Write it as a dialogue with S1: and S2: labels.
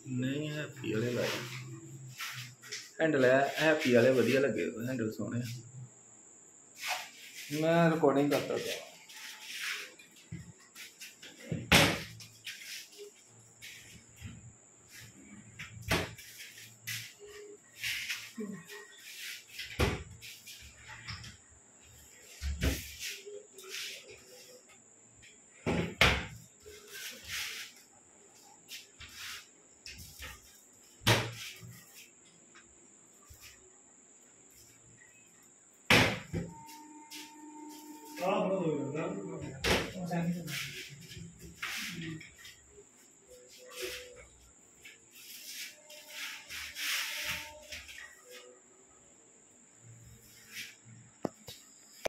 S1: नहीं हैप्पी वाले लाए हैंडल है हैप्पी वाले वधिया लगे हैंडल सोने मैं रिकॉर्डिंग करता था